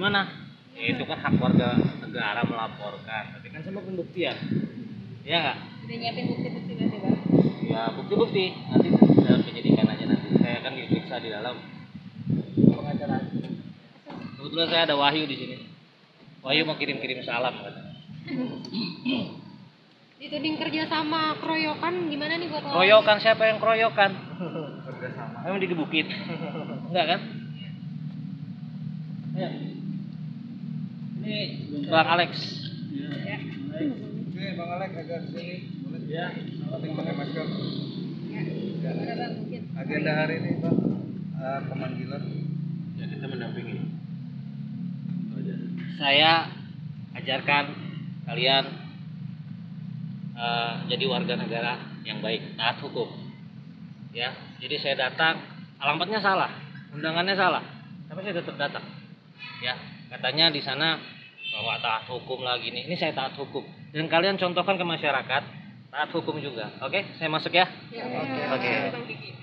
gimana? Ya itu kan hak warga negara melaporkan, tapi kan sama pembuktian. Iya nggak? Udah nyiapin bukti-bukti berarti Bang? Ya bukti-bukti nanti dalam penyidikan aja, nanti saya akan diperiksa di dalam pengacara. Kebetulan saya ada Wahyu di sini. Wahyu mau kirim-kirim salam katanya. Dituding kerja sama keroyokan gimana nih buat Keroyokan, siapa yang keroyokan? Kerja sama. Emang digebukin? Enggak kan? Ya. Ini Bang Alex. Ya. Oke, Bang Alek agak sini. Boleh? Ya. Penting pakai masker. Ya. Gimana Bang mungkin? Agenda hari ini, Bang, pemanggilan. Ya kita mendampingi. Saya ajarkan kalian jadi warga negara yang baik, taat hukum. Ya, jadi saya datang, alamatnya salah, undangannya salah, tapi saya tetap datang. Ya, katanya di sana bahwa taat hukum lagi nih. Ini saya taat hukum. Dan kalian contohkan ke masyarakat taat hukum juga. Oke, saya masuk ya. Ya. Oke. Bang Kiki.